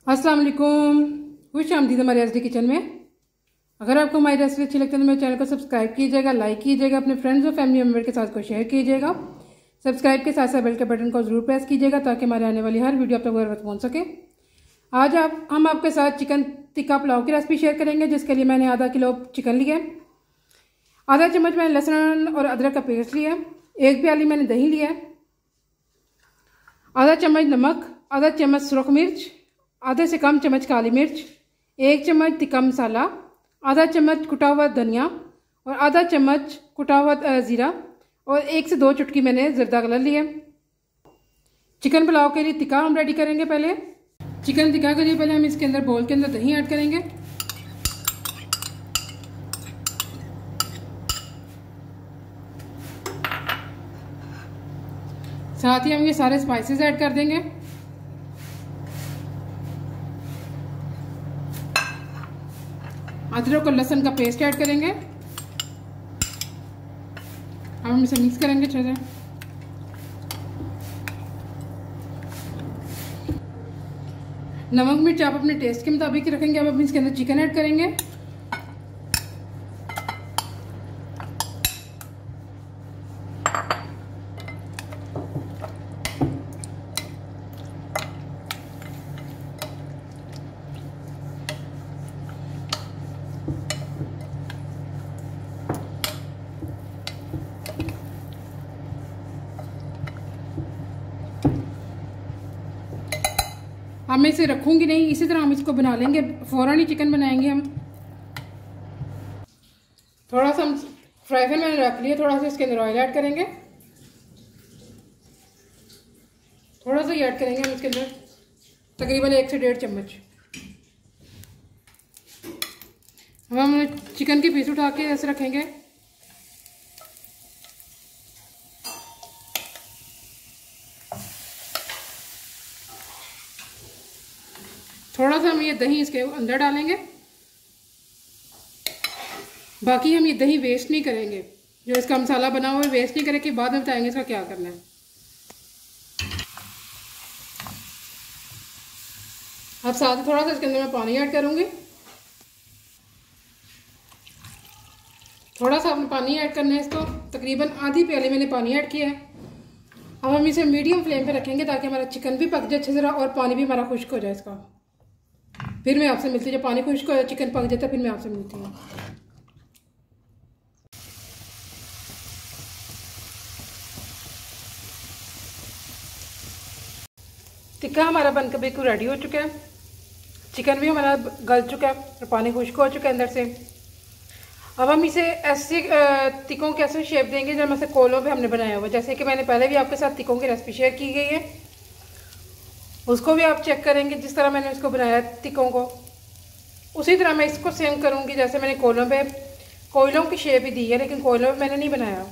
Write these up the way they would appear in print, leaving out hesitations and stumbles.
अस्सलाम वालेकुम, खुश आमदीद हमारे एसडी किचन में। अगर आपको हमारी रेसिपी अच्छी लगती है तो मेरे चैनल को सब्सक्राइब कीजिएगा, लाइक कीजिएगा, अपने फ्रेंड्स और फैमिली मेम्बर के साथ को शेयर कीजिएगा। सब्सक्राइब के साथ साथ बेल के बटन को जरूर प्रेस कीजिएगा ताकि हमारे आने वाली हर वीडियो आप तक वक्त पहुँच सके। आज हम आपके साथ चिकन टिक्का पुलाव की रेसिपी शेयर करेंगे, जिसके लिए मैंने आधा किलो चिकन लिया, आधा चम्मच मैंने लहसुन और अदरक का पेस्ट लिया, 1 प्याली मैंने दही लिया, आधा चम्मच नमक, आधा चम्मच सुरख मिर्च, आधे से कम चम्मच काली मिर्च, 1 चम्मच टिक्का मसाला, आधा चम्मच कुटा हुआ धनिया और आधा चम्मच कुटा हुआ ज़ीरा और 1 से 2 चुटकी मैंने ज़र्दा कलर लिया। चिकन पुलाव के लिए टिक्का हम रेडी करेंगे। पहले चिकन टिक्का के लिए पहले हम इसके अंदर बोल के अंदर दही ऐड करेंगे। साथ ही हम ये सारे स्पाइसेस ऐड कर देंगे। अदरक और लहसुन का पेस्ट ऐड करेंगे। अब हम इसे मिक्स करेंगे अच्छे से। नमक मिर्च आप अपने टेस्ट के मुताबिक रखेंगे। अब हम इसके अंदर चिकन ऐड करेंगे। मैं इसे रखूंगी नहीं, इसी तरह हम इसको बना लेंगे, फौरन ही चिकन बनाएंगे हम। थोड़ा सा हम फ्राई पैन मैंने रख लिया, थोड़ा सा इसके अंदर ऑयल ऐड करेंगे। थोड़ा सा ही ऐड करेंगे हम इसके अंदर, तकरीबन 1 से 1.5 चम्मच। अब हम चिकन के पीस उठा के ऐसे रखेंगे। थोड़ा सा हम ये दही इसके अंदर डालेंगे। बाकी हम ये दही वेस्ट नहीं करेंगे, जो इसका मसाला बना हुआ है वेस्ट नहीं करेंगे, बाद में बताएंगे इसका क्या करना है। अब साथ ही थोड़ा सा इसके अंदर मैं पानी ऐड करूंगी। थोड़ा सा अपने पानी ऐड करना है इसको, तकरीबन आधी प्याली मैंने पानी ऐड किया है। अब हम इसे मीडियम फ्लेम पे रखेंगे ताकि हमारा चिकन भी पक जाए अच्छे से और पानी भी हमारा खुश्क हो जाए इसका। फिर मैं आपसे मिलती हूँ जब पानी खुश्क हो जाए, चिकन पक जाता है, फिर मैं आपसे मिलती हूँ। टिक्का हमारा बनकर बिल्कुल रेडी हो चुका है। चिकन भी हमारा गल चुका है और पानी खुश्क हो चुका है अंदर से। अब हम इसे ऐसे टिक्कों की ऐसे शेप देंगे जब ऐसे कोलों पे हमने बनाया हुआ, जैसे कि मैंने पहले भी आपके साथ टिक्कों की रेसिपी शेयर की गई है, उसको भी आप चेक करेंगे। जिस तरह मैंने इसको बनाया टिक्कों को, उसी तरह मैं इसको सेम करूँगी जैसे मैंने कोयलों की शेप ही दी है, लेकिन कोयलों मैंने नहीं बनाया।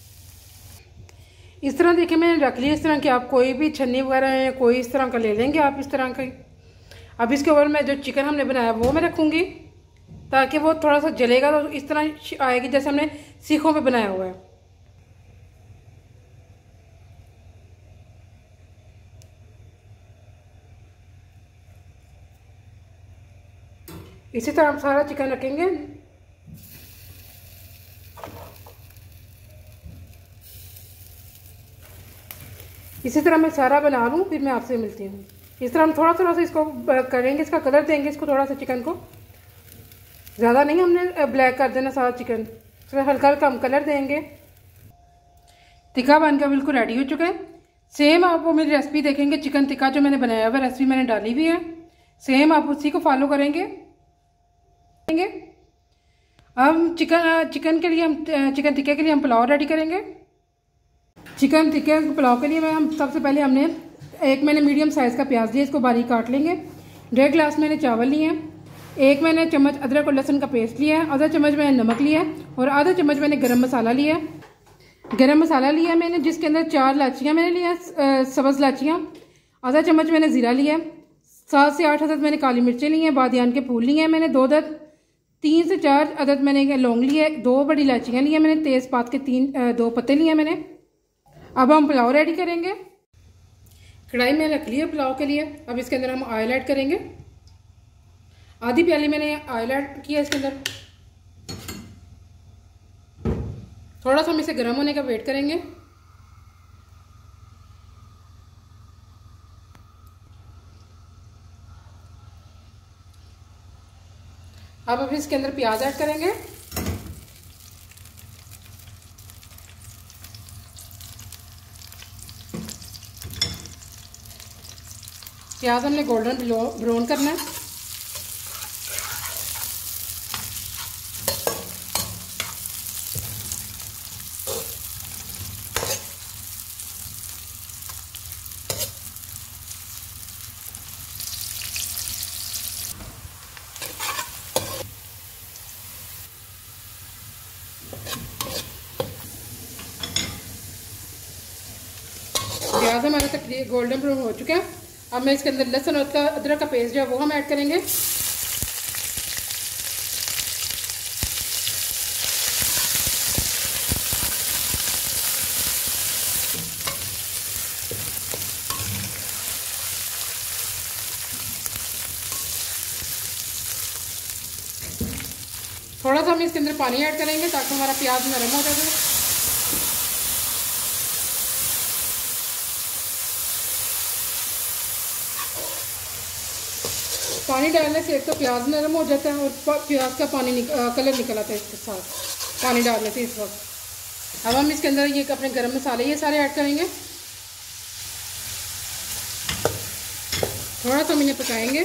इस तरह देखिए मैंने रख लिया। इस तरह की आप कोई भी छन्नी वगैरह है कोई इस तरह का ले लेंगे आप, इस तरह का। अब इसके ऊपर मैं जो चिकन हमने बनाया वो मैं रखूँगी ताकि वो थोड़ा सा जलेगा तो इस तरह आएगी जैसे हमने सीखों पे बनाया हुआ है। इसी तरह हम सारा चिकन रखेंगे। इसी तरह मैं सारा बना लूँ, फिर मैं आपसे मिलती हूँ। इस तरह हम थोड़ा थोड़ा सा इसको करेंगे, इसका कलर देंगे इसको थोड़ा सा चिकन को। ज़्यादा नहीं हमने ब्लैक कर देना सारा चिकन, इसमें हल्का हल्का हम कलर देंगे। टिक्का बनकर बिल्कुल रेडी हो चुका है। सेम आप वो मेरी रेसिपी देखेंगे, चिकन टिक्का जो मैंने बनाया हुआ रेसिपी मैंने डाली हुई है, सेम आप उसी को फॉलो करेंगे। अब चिकन के लिए हम चिकन टिक्के के लिए हम पुलाव रेडी करेंगे। चिकन टिक्के पुलाव के लिए हम सबसे पहले मैंने मीडियम साइज़ का प्याज लिया, इसको बारीक काट लेंगे। 1.5 गिलास मैंने चावल लिए हैं, 1 मैंने चम्मच अदरक और लहसुन का पेस्ट लिया है, आधा चम्मच मैंने नमक लिया है और आधा चम्मच मैंने गरम मसाला लिया है। गरम मसाला लिया मैंने, जिसके अंदर 4 इलायचियाँ मैंने लिया, सब्ज़ इलायचियाँ, आधा चम्मच मैंने ज़ीरा लिया है, 7 से 8 अदद मैंने काली मिर्चें ली हैं, बादियान के फूल लिए हैं मैंने 2 अदद, 3 से 4 अदद मैंने लौंग लिए, 2 बड़ी इलायचियाँ ली हैं मैंने, तेज़पात के 2 पत्ते लिए हैं मैंने। अब हम पुलाव रेडी करेंगे। कढ़ाई में रख लिया पुलाव के लिए। अब इसके अंदर हम ऑयल ऐड करेंगे। आधी प्याली मैंने ऑयल ऐड किया इसके अंदर। थोड़ा सा हम इसे गर्म होने का वेट करेंगे। अब इसके अंदर प्याज ऐड करेंगे। प्याज हमने गोल्डन ब्राउन करना है। प्याज हमारा तकरीबन गोल्डन ब्राउन हो चुका है। अब मैं इसके अंदर लहसुन और अदरक का पेस्ट जो है वो हम ऐड करेंगे। थोड़ा सा हम इसके अंदर पानी ऐड करेंगे ताकि हमारा प्याज नरम हो जाए। पानी डालने से एक तो प्याज नरम हो जाता है और प्याज का पानी कलर निकल आता है इसके साथ पानी डालने से इस वक्त। अब हम इसके अंदर ये अपने गरम मसाले ये सारे ऐड करेंगे। थोड़ा सा हम इन्हें पकाएंगे।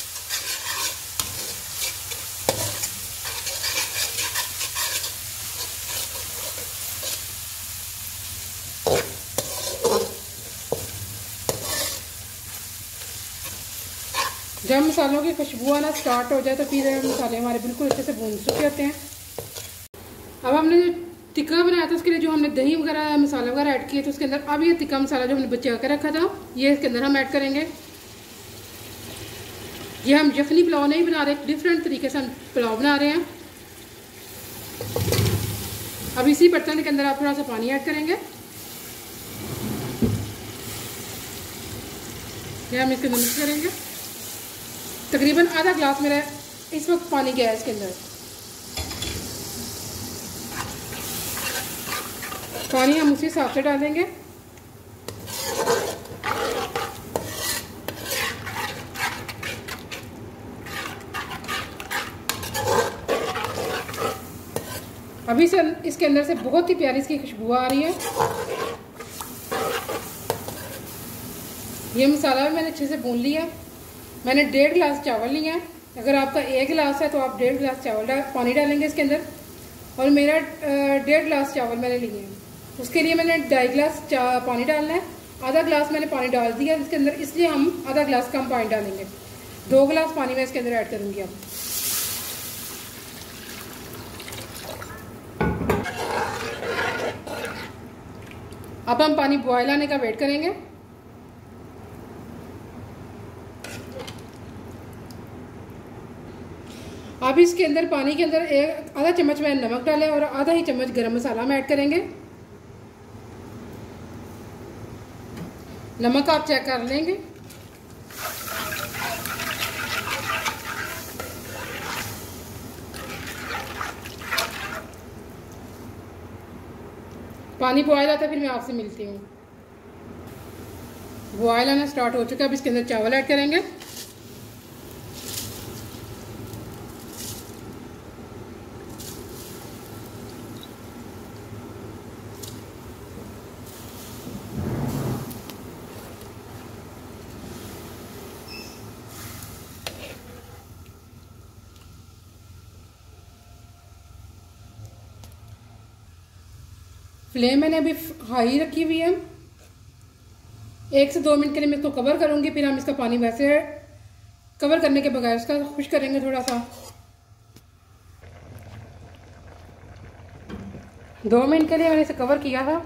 जब मसालों की खुशबू आना स्टार्ट हो जाए तो फिर मसाले हमारे बिल्कुल अच्छे से भून चुके होते हैं। अब हमने जो टिक्का बनाया था उसके लिए जो हमने दही वगैरह मसाला वगैरह ऐड किए थे उसके अंदर अब ये टिक्का मसाला जो हमने बचा कर रखा था ये इसके अंदर हम ऐड करेंगे। ये हम यखनी पुलाव नहीं बना रहे, डिफरेंट तरीके से हम पुलाव बना रहे हैं। अब इसी बर्तन के अंदर आप थोड़ा सा पानी ऐड करेंगे। ये हम इसके अंदर मिक्स करेंगे। तकरीबन आधा ग्लास मेरा इस वक्त पानी गया है इसके अंदर। पानी हम उसी हिसाब से डालेंगे। अभी से इसके अंदर से बहुत ही प्यारी इसकी खुशबू आ रही है। ये मसाला भी मैंने अच्छे से भून लिया। मैंने 1.5 गिलास चावल लिया है। अगर आपका 1 गिलास है तो आप 1.5 गिलास पानी डालेंगे इसके अंदर। और मेरा 1.5 गिलास चावल मैंने लिए हैं, उसके लिए मैंने 2.5 गिलास पानी डालना है। आधा गिलास मैंने पानी डाल दिया इसके अंदर, इसलिए हम आधा गिलास कम पानी डालेंगे। 2 गिलास पानी मैं इसके अंदर ऐड करूँगी। अब हम पानी बॉयल आने का वेट करेंगे। अब इसके अंदर पानी के अंदर आधा चम्मच मैंने नमक डाला और आधा ही चम्मच गरम मसाला हम ऐड करेंगे। नमक आप चेक कर लेंगे। पानी बॉयल आता है फिर मैं आपसे मिलती हूँ। बॉयल आना स्टार्ट हो चुका है। अब इसके अंदर चावल ऐड करेंगे। फ्लेम मैंने अभी हाई रखी हुई है। 1 से 2 मिनट के लिए मैं इसको कवर करूँगी, फिर हम इसका पानी वैसे कवर करने के बगैर इसका खुश करेंगे थोड़ा सा। 2 मिनट के लिए मैंने इसे कवर किया था।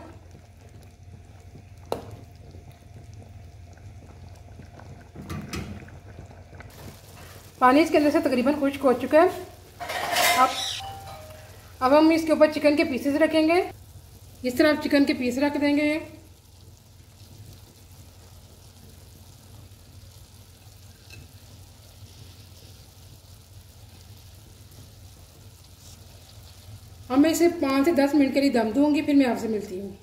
पानी इसके अंदर से तकरीबन खुश्क हो चुका है। अब हम इसके ऊपर चिकन के पीसेस रखेंगे। इस तरह आप चिकन के पीस रख देंगे। अब मैं इसे 5 से 10 मिनट के लिए दम दूंगी, फिर मैं आपसे मिलती हूँ।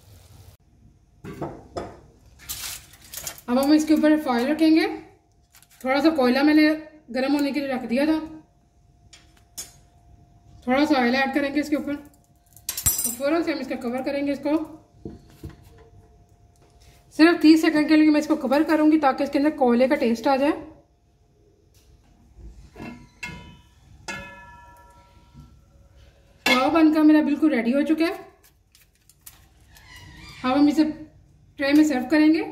अब हम इसके ऊपर फॉइल रखेंगे। थोड़ा सा कोयला मैंने गर्म होने के लिए रख दिया था, थोड़ा सा ऑयल ऐड करेंगे इसके ऊपर, तो फ़ौरन से हम इसका कवर करेंगे। इसको सिर्फ 30 सेकंड के लिए मैं इसको कवर करूंगी ताकि इसके अंदर कोयले का टेस्ट आ जाए। पाव बनकर मेरा बिल्कुल रेडी हो चुका है। अब हम इसे ट्रे में सर्व करेंगे।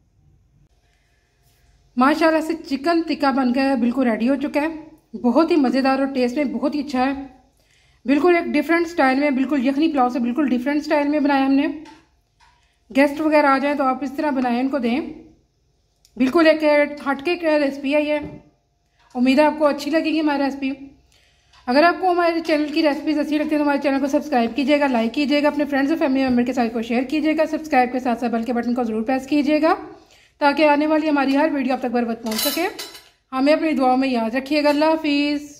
माशाल्लाह से चिकन टिक्का बनकर बिल्कुल रेडी हो चुका है। बहुत ही मज़ेदार और टेस्ट में बहुत ही अच्छा है। बिल्कुल एक डिफरेंट स्टाइल में, बिल्कुल यखनी पुलाव से बिल्कुल डिफरेंट स्टाइल में बनाया हमने। गेस्ट वगैरह आ जाएं तो आप इस तरह बनाएं, इनको दें। बिल्कुल एक हटके रेसिपी है ये। उम्मीद है आपको अच्छी लगेगी हमारी रेसिपी। अगर आपको हमारे चैनल की रेसिपीज अच्छी लगती है तो हमारे चैनल को सब्सक्राइब कीजिएगा, लाइक कीजिएगा, अपने फ्रेंड्स और फैमिली मेम्बर के साथ को शेयर कीजिएगा। सब्सक्राइब के साथ साथ बेल के बटन को ज़रूर प्रेस कीजिएगा ताकि आने वाली हमारी हर वीडियो आप तक बर वक्त पहुँच सके। हमें अपनी दुआओं में याद रखिएगा। अल्लाह हाफिज़।